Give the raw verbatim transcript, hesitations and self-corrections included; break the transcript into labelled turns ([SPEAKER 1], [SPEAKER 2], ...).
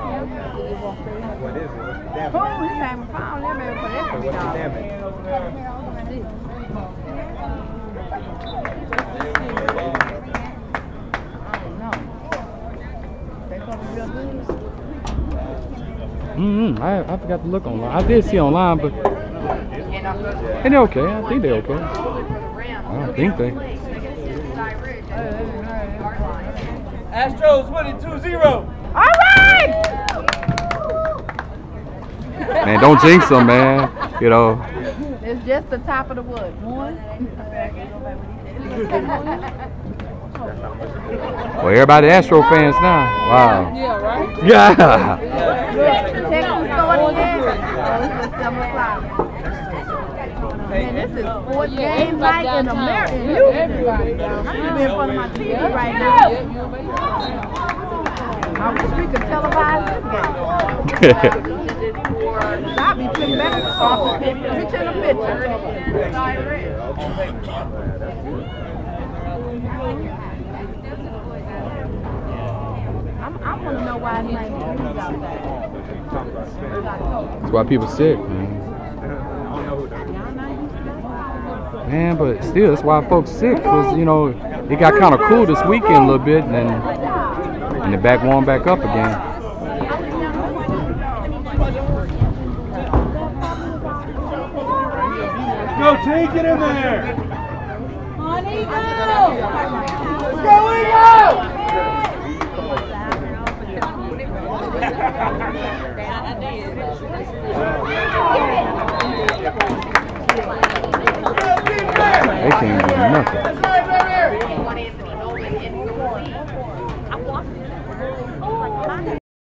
[SPEAKER 1] What is it? What's the damage?
[SPEAKER 2] Oh, he came and found him for that.
[SPEAKER 1] So what's the damage?
[SPEAKER 3] Mm-hmm. I, I forgot to look online. I did see online, but and they're okay. I think they're okay. I don't think they.
[SPEAKER 4] Astros winning two zero.
[SPEAKER 2] All right!
[SPEAKER 3] Man, don't jinx them, man. You know.
[SPEAKER 2] It's just the top of the wood. One.
[SPEAKER 3] Well, everybody Astro fans now. Wow.
[SPEAKER 4] Yeah, right?
[SPEAKER 3] Yeah.
[SPEAKER 2] Texas starting there. Oh, it's just seven o'clock. Man, this is fourth game night in America.
[SPEAKER 4] Everybody down.
[SPEAKER 2] I'm gonna be in front of my T V right now. I wish we could televise this game. I'll be putting back off the picture, picture in the picture. I'm, I want to know why his name is out there.
[SPEAKER 3] That's why people sick, man. Man, but still, that's why folks sick, because, you know, it got kind of cool this weekend a little bit, and then and the back warm back up again.
[SPEAKER 4] Go, take it in there.
[SPEAKER 2] On Eagle!
[SPEAKER 4] Let's go, Eagle!
[SPEAKER 3] They can't do nothing.